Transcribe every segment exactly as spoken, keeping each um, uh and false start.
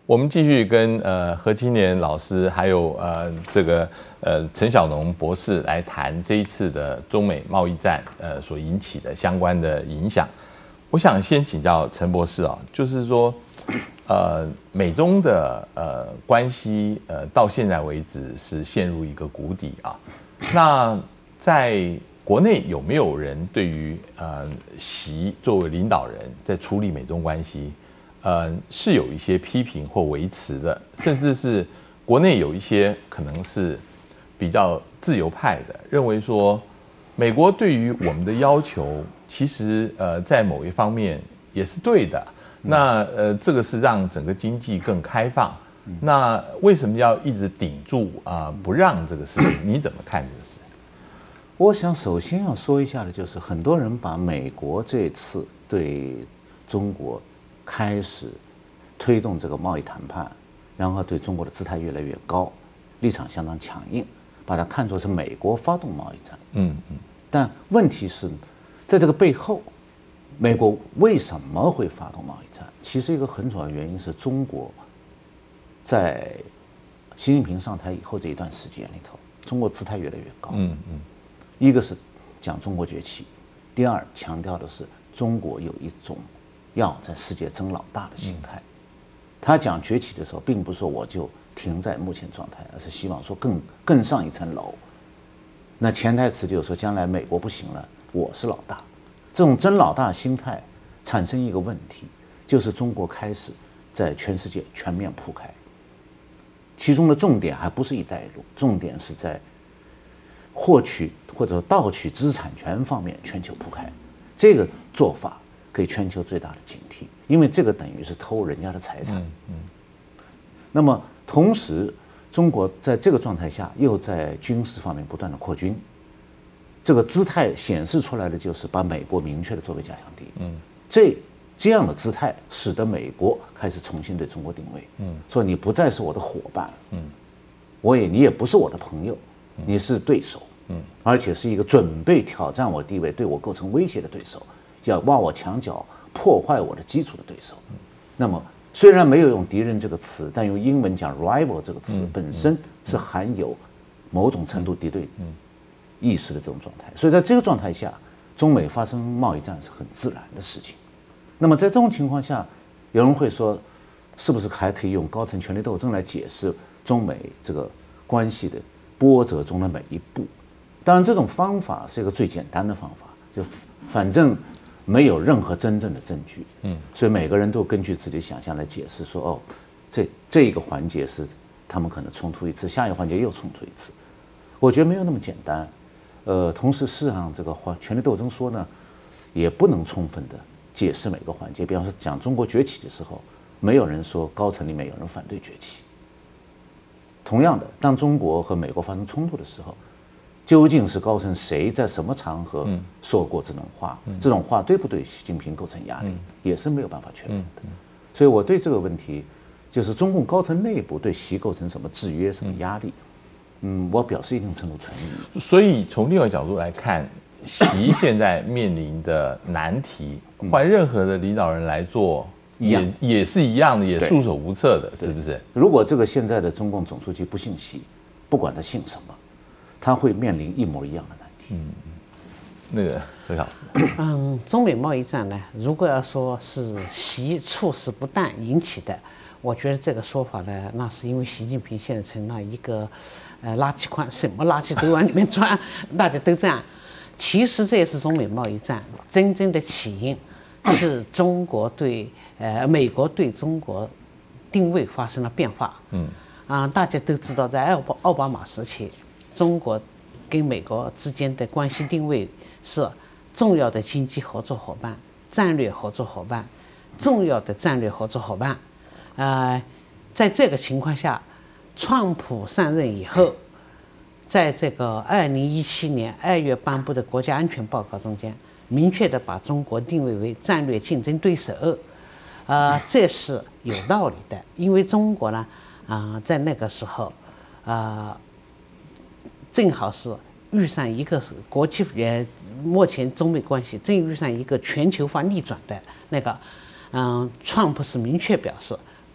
我们继续跟呃何清年老师还有呃这个呃陈小农博士来谈这一次的中美贸易战呃所引起的相关的影响。我想先请教陈博士啊，就是说，呃，美中的呃关系呃到现在为止是陷入一个谷底啊。那在国内有没有人对于呃习作为领导人在处理美中关系？呃，是有一些批评或维持的，甚至是国内有一些可能是比较自由派的，认为说美国对于我们的要求，其实呃在某一方面也是对的。那呃这个是让整个经济更开放。那为什么要一直顶住啊、呃、不让这个事情？你怎么看这个事？ 我想首先要说一下的就是，很多人把美国这次对中国开始推动这个贸易谈判，然后对中国的姿态越来越高，立场相当强硬，把它看作是美国发动贸易战。 嗯嗯。 但问题是，在这个背后，美国为什么会发动贸易战？其实一个很主要的原因是中国在习近平上台以后这一段时间里头，中国姿态越来越高。 嗯嗯。 一个是讲中国崛起，第二强调的是中国有一种要在世界争老大的心态。他讲崛起的时候，并不是说我就停在目前状态，而是希望说更更上一层楼。那潜台词就是说，将来美国不行了，我是老大。这种争老大的心态产生一个问题，就是中国开始在全世界全面铺开。其中的重点还不是一带一路，重点是在获取或者盗取知识产权方面全球铺开。这个做法给全球最大的警惕，因为这个等于是偷人家的财产。 嗯嗯。 那么同时，中国在这个状态下又在军事方面不断的扩军，这个姿态显示出来的就是把美国明确的作为假想敌。 嗯。 这这样的姿态使得美国开始重新对中国定位。嗯。说你不再是我的伙伴。嗯。我也你也不是我的朋友，你是对手。嗯。而且是一个准备挑战我地位、对我构成威胁的对手。要挖我墙角、破坏我的基础的对手。那么，虽然没有用敌人这个词，但用英文讲 rival 这个词本身是含有某种程度敌对意识的这种状态。所以在这个状态下，中美发生贸易战是很自然的事情。那么在这种情况下，有人会说，是不是还可以用高层权力斗争来解释中美这个关系的波折中的每一步？当然，这种方法是一个最简单的方法，就反正没有任何真正的证据，嗯，所以每个人都根据自己的想象来解释说，哦，这这一个环节是他们可能冲突一次，下一个环节又冲突一次。我觉得没有那么简单，呃，同时事实上这个权力斗争说呢，也不能充分的解释每个环节。比方说讲中国崛起的时候，没有人说高层里面有人反对崛起。同样的，当中国和美国发生冲突的时候，究竟是高层谁在什么场合说过这种话？嗯、这种话对不对习近平构成压力，嗯、也是没有办法确认的。嗯嗯、所以我对这个问题，就是中共高层内部对习构成什么制约、什么压力，嗯，我表示一定程度存疑。 所以从另外一个角度来看，习现在面临的难题，换任何的领导人来做，也也是一样的，也束手无策的，是不是？ 如果这个现在的中共总书记不姓习，不管他姓什么，他会面临一模一样的难题。 嗯，那个何老师， 嗯，中美贸易战呢，如果要说是习处事不当引起的，我觉得这个说法呢，那是因为习近平现在成了一个呃垃圾筐，什么垃圾都往里面装，大家都这样。其实这也是中美贸易战真正的起因，是中国对呃美国对中国定位发生了变化。嗯，啊，大家都知道，在奥巴奥巴马时期，中国跟美国之间的关系定位是重要的经济合作伙伴、战略合作伙伴、重要的战略合作伙伴。呃，在这个情况下，川普上任以后，在这个二零一七年二月颁布的国家安全报告中间，明确的把中国定位为战略竞争对手。呃，这是有道理的，因为中国呢，啊、呃，在那个时候，啊、呃，正好是遇上一个国际呃，目前中美关系正遇上一个全球化逆转的那个，嗯、呃，川普是明确表示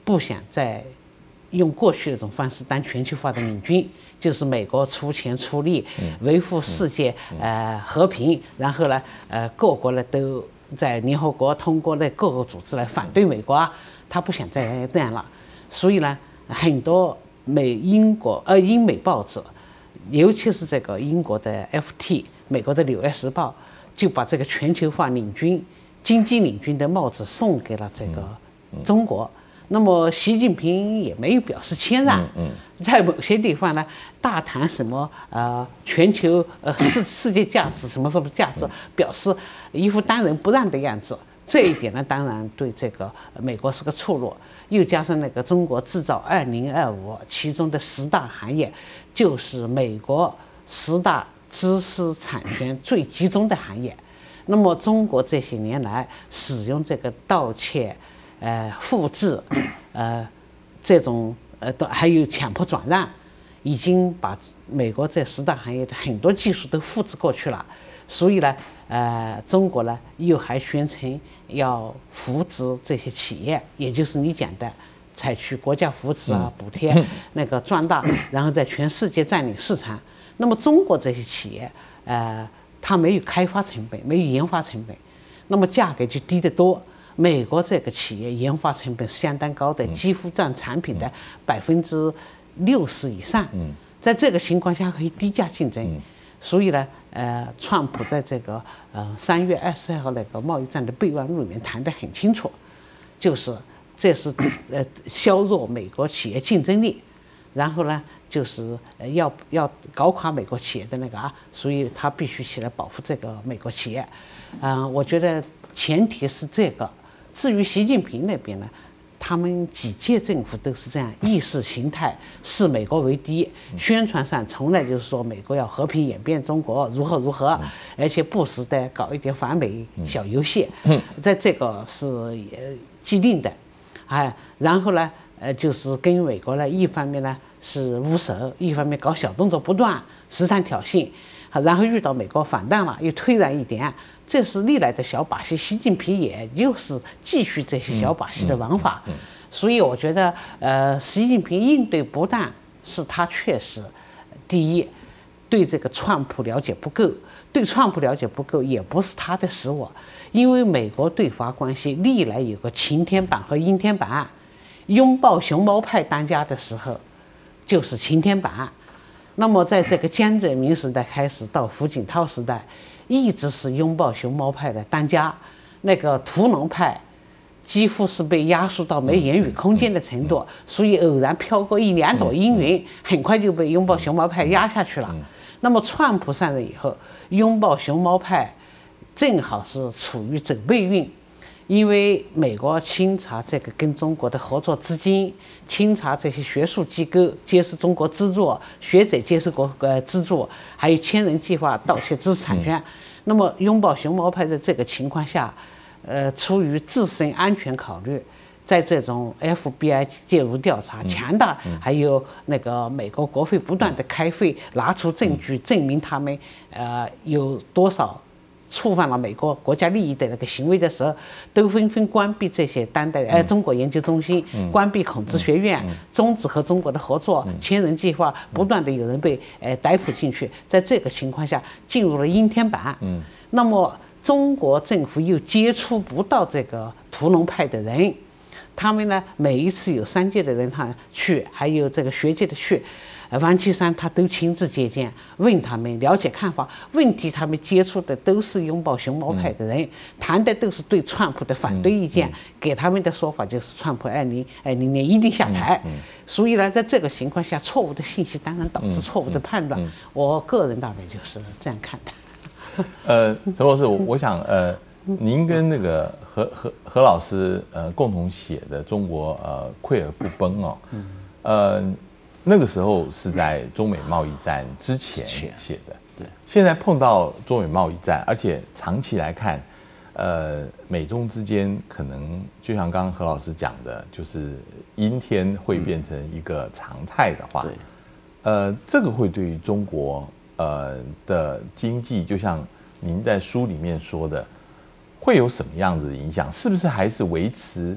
不想再用过去那种方式当全球化的领军，就是美国出钱出力维护世界呃和平，然后呢呃各国呢都在联合国通过的各个组织来反对美国，他不想再这样了，所以呢很多美英国呃英美报纸，尤其是这个英国的 F T， 美国的《纽约时报》，就把这个全球化领军、经济领军的帽子送给了这个中国。那么习近平也没有表示谦让，在某些地方呢，大谈什么呃全球呃世世界价值什么什么价值，表示一副当仁不让的样子。这一点呢，当然对这个美国是个触落。又加上那个中国制造二零二五，其中的十大行业，就是美国十大知识产权最集中的行业。那么中国这些年来使用这个盗窃。呃，复制，呃，这种呃，还有强迫转让，已经把美国这十大行业的很多技术都复制过去了。所以呢，呃，中国呢又还宣称要扶植这些企业，也就是你讲的，采取国家扶持啊、补贴那个壮大，然后在全世界占领市场。那么中国这些企业，呃，它没有开发成本，没有研发成本，那么价格就低得多。美国这个企业研发成本相当高的，几乎占产品的百分之六十以上。在这个情况下可以低价竞争，所以呢，呃，川普在这个呃三月二十二号那个贸易战的备忘录里面谈得很清楚，就是这是呃削弱美国企业竞争力，然后呢就是呃要要搞垮美国企业的那个啊，所以他必须起来保护这个美国企业。嗯、呃，我觉得前提是这个。至于习近平那边呢，他们几届政府都是这样，意识形态视美国为敌，宣传上从来就是说美国要和平演变中国如何如何，而且不时的搞一点反美小游戏，在这个是呃既定的，哎，然后呢，呃，就是跟美国呢，一方面呢是捂手，一方面搞小动作不断，时常挑衅，然后遇到美国反弹了又退让一点。这是历来的小把戏，习近平也就是继续这些小把戏的玩法，所以我觉得，呃，习近平应对不当是他确实，第一，对这个川普了解不够，对川普了解不够也不是他的失误，因为美国对华关系历来有个晴天板和阴天板，拥抱熊猫派当家的时候，就是晴天板，那么在这个江泽民时代开始到胡锦涛时代。一直是拥抱熊猫派的当家，那个屠龙派几乎是被压缩到没言语空间的程度，所以偶然飘过一两朵阴云，很快就被拥抱熊猫派压下去了。那么川普上任以后，拥抱熊猫派正好是处于准备运，因为美国清查这个跟中国的合作资金，清查这些学术机构接受中国资助，学者接受国呃资助，还有千人计划盗窃知识产权。那么拥抱熊猫派在这个情况下，呃，出于自身安全考虑，在这种 F B I 介入调查强大，还有那个美国国会不断的开会，拿出证据证明他们呃有多少触犯了美国国家利益的那个行为的时候，都纷纷关闭这些当代呃中国研究中心，关闭孔子学院，终止和中国的合作，千人计划不断的有人被呃逮捕进去，在这个情况下进入了阴天板。那么中国政府又接触不到这个屠龙派的人，他们呢每一次有商界的人他去，还有这个学界的去。王岐山他都亲自接见，问他们了解看法。问题他们接触的都是拥抱熊猫派的人，谈的都是对川普的反对意见，给他们的说法就是川普二零二零年一定下台。所以呢，在这个情况下，错误的信息当然导致错误的判断。我个人大概就是这样看的。 呃，陈博士，我我想呃，您跟那个何何何老师呃共同写的《中国呃溃而不崩》哦，呃。那个时候是在中美贸易战之前写的， 对。 现在碰到中美贸易战，而且长期来看，呃，美中之间可能就像刚刚何老师讲的，就是阴天会变成一个常态的话， 对。 呃，这个会对于中国呃的经济，就像您在书里面说的，会有什么样子的影响？是不是还是维持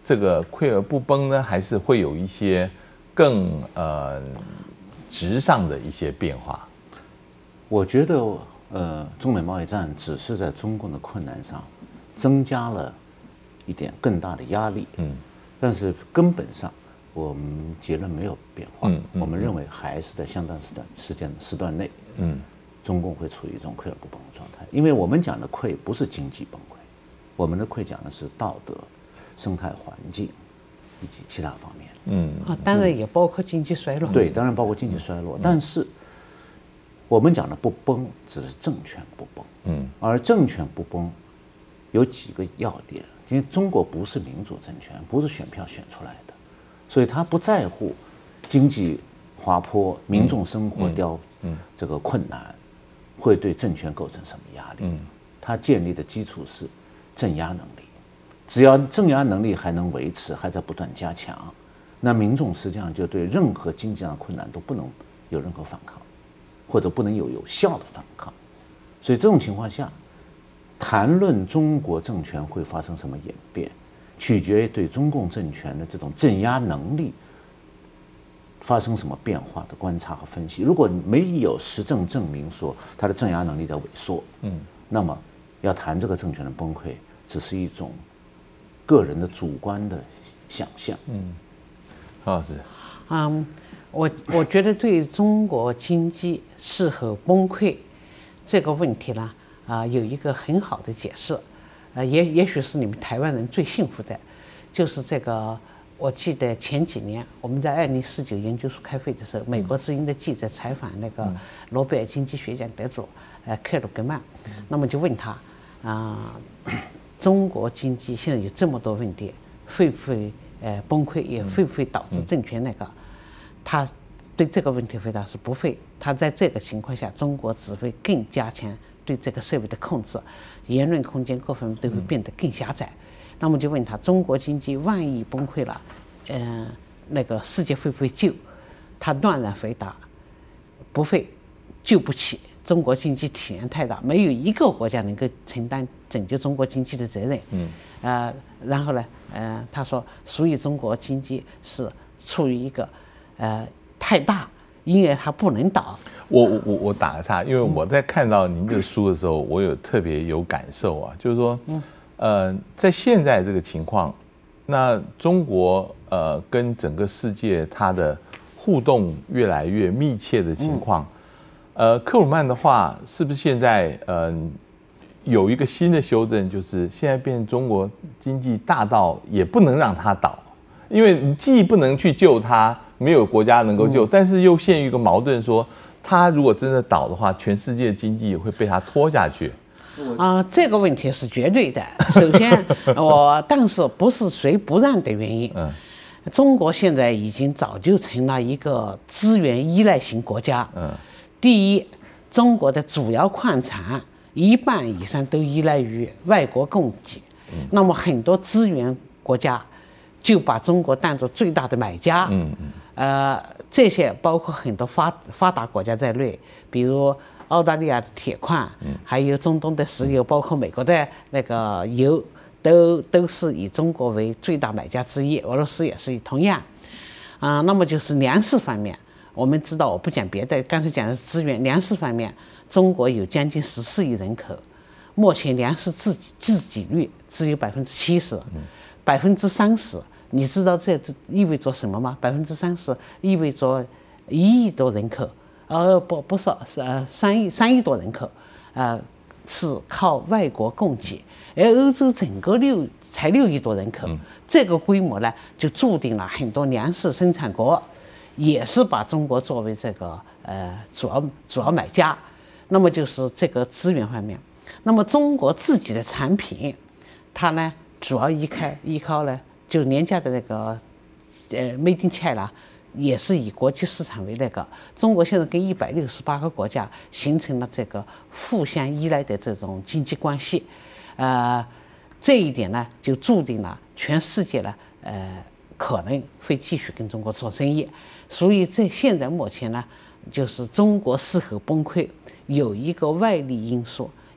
这个溃而不崩呢，还是会有一些更呃质上的一些变化？ 我觉得，呃，中美贸易战只是在中共的困难上增加了一点更大的压力，嗯，但是根本上我们结论没有变化，嗯，我们认为还是在相当时段时间时段内，嗯，中共会处于一种溃而不崩的状态，因为我们讲的溃不是经济崩溃，我们的溃讲的是道德、生态环境以及其他方面， 嗯，啊，当然也包括经济衰落， 对，当然包括经济衰落，但是。我们讲的不崩，只是政权不崩，嗯，而政权不崩，有几个要点，因为中国不是民主政权，不是选票选出来的，所以他不在乎经济滑坡、民众生活凋，嗯，这个困难会对政权构成什么压力？嗯，他建立的基础是镇压能力，只要镇压能力还能维持，还在不断加强，那民众实际上就对任何经济上的困难都不能有任何反抗。或者不能有有效的反抗，所以这种情况下，谈论中国政权会发生什么演变，取决于对中共政权的这种镇压能力发生什么变化的观察和分析。如果没有实证证明说它的镇压能力在萎缩，嗯，那么要谈这个政权的崩溃，只是一种个人的主观的想象。嗯， 何老师， 嗯。我我觉得对中国经济是否崩溃这个问题呢，啊、呃，有一个很好的解释，呃，也也许是你们台湾人最幸福的，就是这个。我记得前几年我们在二零四九研究所开会的时候，美国之音的记者采访那个诺贝尔经济学奖得主呃克鲁格曼，那么就问他啊、呃，中国经济现在有这么多问题，会不会呃崩溃，也会不会导致政权那个？他对这个问题回答是不会，他在这个情况下，中国只会更加强对这个社会的控制，言论空间各方面都会变得更狭窄。那么就问他，中国经济万一崩溃了，嗯、呃，那个世界会不会救？他断然回答，不会，救不起。中国经济体量太大，没有一个国家能够承担拯救中国经济的责任。嗯，呃，然后呢，呃，他说，所以中国经济是处于一个。呃，太大，因而它不能倒。 我我我打个岔，因为我在看到您的书的时候，我有特别有感受啊，就是说，呃，在现在这个情况，那中国呃跟整个世界它的互动越来越密切的情况，呃，克鲁曼的话是不是现在呃有一个新的修正，就是现在变成中国经济大到也不能让它倒，因为你既不能去救它。没有国家能够救，但是又陷于一个矛盾，说他如果真的倒的话，全世界经济也会被他拖下去。 啊、呃，这个问题是绝对的。首先，我但是不是谁不让的原因。嗯，中国现在已经早就成了一个资源依赖型国家。嗯，第一，中国的主要矿产一半以上都依赖于外国供给，嗯、那么很多资源国家就把中国当作最大的买家。嗯嗯。呃，这些包括很多发发达国家在内，比如澳大利亚的铁矿，还有中东的石油，包括美国的那个油，都都是以中国为最大买家之一。俄罗斯也是同样。啊、呃，那么就是粮食方面，我们知道，我不讲别的，刚才讲的是资源，粮食方面，中国有将近十四亿人口，目前粮食自给自给率只有百分之七十，百分之三十。你知道这意味着什么吗？百分之三十意味着一亿多人口，呃，不不是是呃三亿三亿多人口，呃，是靠外国供给，而欧洲整个六才六亿多人口，嗯、这个规模呢，就注定了很多粮食生产国也是把中国作为这个呃主要主要买家。那么就是这个资源方面，那么中国自己的产品，它呢主要依靠依靠呢。就廉价的那个，呃，Made in China，也是以国际市场为那个。中国现在跟一百六十八个国家形成了这个互相依赖的这种经济关系，呃，这一点呢，就注定了全世界呢，呃，可能会继续跟中国做生意。所以在现在目前呢，就是中国是否崩溃，有一个外力因素，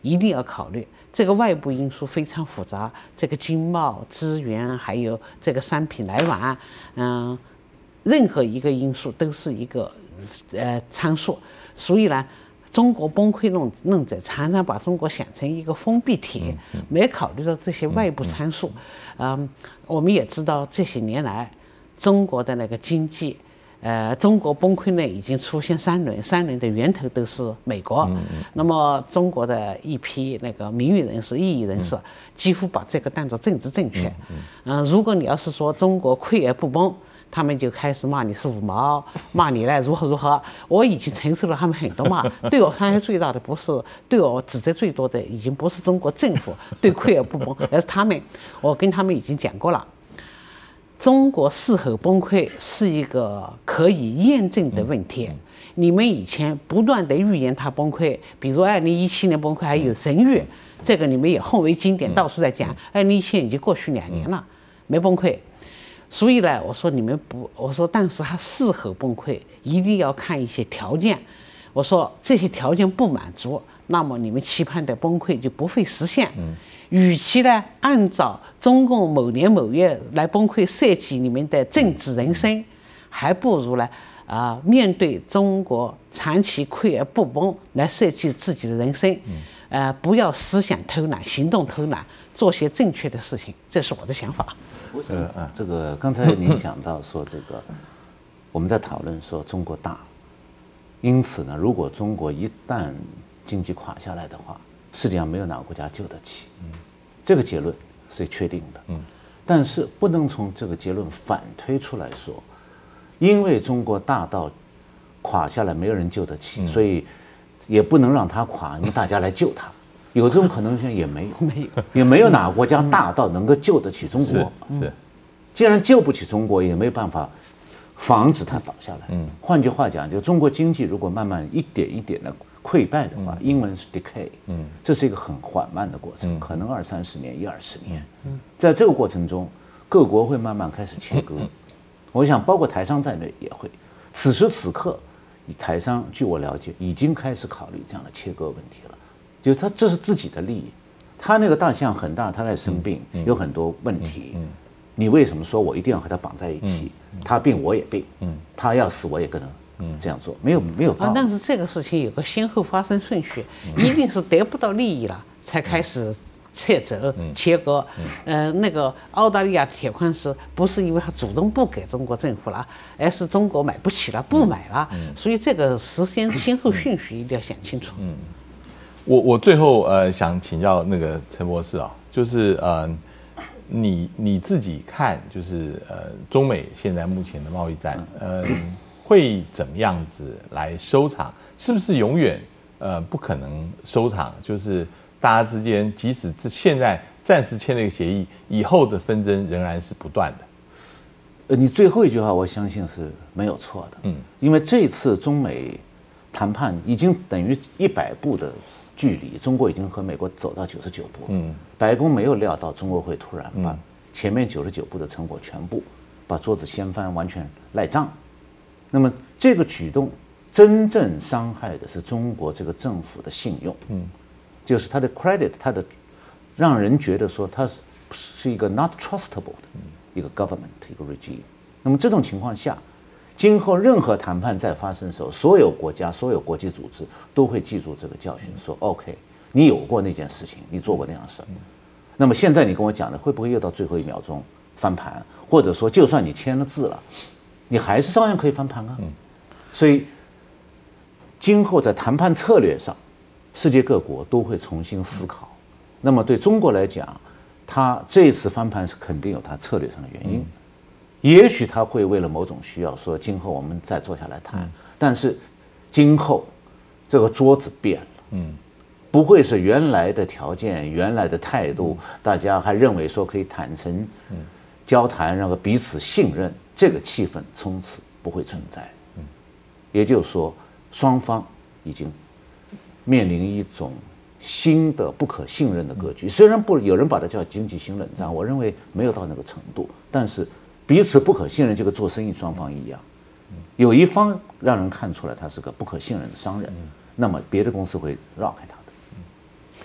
一定要考虑。这个外部因素非常复杂，这个经贸、资源还有这个商品来往，嗯，任何一个因素都是一个呃参数。所以呢，中国崩溃论论者常常把中国想成一个封闭体，没考虑到这些外部参数。嗯，我们也知道这些年来中国的那个经济。呃，中国崩溃呢已经出现三轮，三轮的源头都是美国。嗯嗯、那么中国的一批那个名誉人士、异议人士，嗯、几乎把这个当作政治正确。嗯，嗯呃，如果你要是说中国溃而不崩，他们就开始骂你是五毛，骂你呢如何如何。我已经承受了他们很多骂，对我伤害最大的不是，对我指责最多的已经不是中国政府对溃而不崩，而是他们。我跟他们已经讲过了。中国是否崩溃是一个可以验证的问题。你们以前不断的预言它崩溃，比如二零一七年崩溃，还有人月，这个你们也奉为经典，到处在讲。二零一七年已经过去两年了，没崩溃。所以呢，我说你们不，我说但是它是否崩溃，一定要看一些条件。我说这些条件不满足，那么你们期盼的崩溃就不会实现。与其呢按照中共某年某月来崩溃设计你们的政治人生，还不如呢啊、呃、面对中国长期溃而不崩来设计自己的人生，呃不要思想偷懒，行动偷懒，做些正确的事情，这是我的想法。 我想啊，这个刚才您讲到说这个，我们在讨论说中国大，因此呢，如果中国一旦经济垮下来的话，世界上没有哪个国家救得起，嗯，这个结论是确定的，嗯，但是不能从这个结论反推出来说，因为中国大到垮下来没有人救得起，嗯、所以也不能让它垮，因为大家来救它，有这种可能性也没有， 没有， 也没有哪个国家大到能够救得起中国， 是，是既然救不起中国，也没有办法防止它倒下来，嗯，换句话讲，就中国经济如果慢慢一点一点的溃败的话，英文是 decay， 嗯，这是一个很缓慢的过程，可能二三十年、一二十年，在这个过程中，各国会慢慢开始切割。我想，包括台商在内也会。此时此刻，台商据我了解，已经开始考虑这样的切割问题了，就是他这是自己的利益，他那个大象很大，他在生病，有很多问题，你为什么说我一定要和他绑在一起？他病我也病，他要死我也跟他。这样做没有没有道理、 啊，但是这个事情有个先后发生顺序，嗯、一定是得不到利益了才开始撤走、嗯、切割。嗯、呃，那个澳大利亚铁矿石不是因为他主动不给中国政府了，而是中国买不起了，不买了。嗯、所以这个时间先后顺序一定要想清楚。 嗯，我我最后呃想请教那个陈博士啊，就是呃，你你自己看，就是呃中美现在目前的贸易战，呃。会怎么样子来收场？是不是永远呃不可能收场？就是大家之间，即使现在暂时签了一个协议，以后的纷争仍然是不断的。 呃，你最后一句话，我相信是没有错的。嗯，因为这次中美谈判已经等于一百步的距离，中国已经和美国走到九十九步。嗯，白宫没有料到中国会突然把前面九十九步的成果全部把桌子掀翻，完全赖账。那么这个举动真正伤害的是中国这个政府的信用，嗯，就是它的 credit， 它的让人觉得说它是是一个 not trustable 的一个 government 一个 regime。那么这种情况下，今后任何谈判再发生的时候，所有国家、所有国际组织都会记住这个教训，说 OK， 你有过那件事情，你做过那样的事。那么现在你跟我讲的，会不会又到最后一秒钟翻盘，或者说就算你签了字了？你还是照样可以翻盘啊，所以今后在谈判策略上，世界各国都会重新思考。那么对中国来讲，它这次翻盘是肯定有它策略上的原因，也许它会为了某种需要说今后我们再坐下来谈，但是今后这个桌子变了，嗯，不会是原来的条件、原来的态度，大家还认为说可以坦诚交谈，让个彼此信任。这个气氛从此不会存在，嗯，也就是说，双方已经面临一种新的不可信任的格局。虽然不有人把它叫经济型冷战，我认为没有到那个程度，但是彼此不可信任就跟做生意双方一样，有一方让人看出来他是个不可信任的商人，那么别的公司会绕开他的。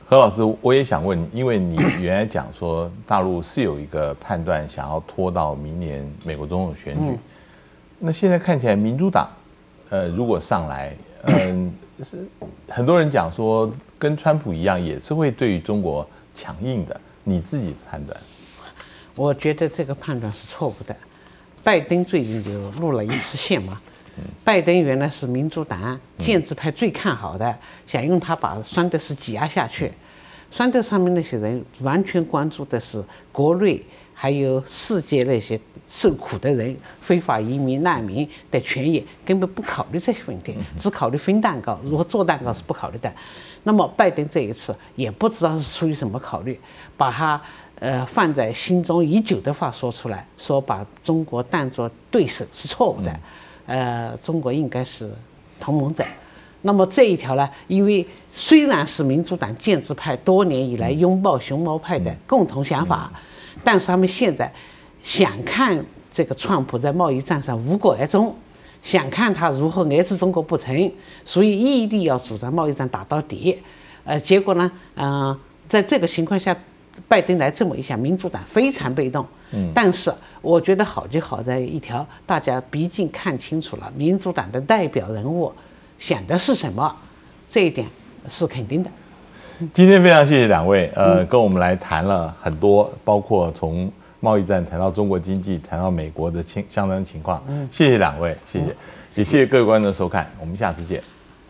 何老师，我也想问你，因为你原来讲说大陆是有一个判断，想要拖到明年美国总统选举，嗯、那现在看起来民主党，呃，如果上来，嗯、呃，是很多人讲说跟川普一样，也是会对于中国强硬的。你自己判断？ 我觉得这个判断是错误的。拜登最近就露了一次馅嘛。拜登原来是民主党建制派最看好的，想用他把桑德斯挤压下去。桑德斯上面那些人完全关注的是国内还有世界那些受苦的人、非法移民、难民的权益，根本不考虑这些问题，只考虑分蛋糕。如果做蛋糕是不考虑的。那么拜登这一次也不知道是出于什么考虑，把他呃放在心中已久的话说出来，说把中国当作对手是错误的。呃，中国应该是同盟者。那么这一条呢，因为虽然是民主党建制派多年以来拥抱熊猫派的共同想法，但是他们现在想看这个川普在贸易战上无果而终，想看他如何遏制中国不成，所以毅力要主张贸易战打到底。呃，结果呢，嗯、呃，在这个情况下，拜登来这么一下，民主党非常被动。嗯，但是我觉得好就好在一条，大家毕竟看清楚了民主党的代表人物想的是什么，这一点是肯定的。 今天非常谢谢两位，呃，跟我们来谈了很多，包括从贸易战谈到中国经济，谈到美国的情相当情况。嗯，谢谢两位，谢谢，也谢谢各位观众的收看，我们下次见。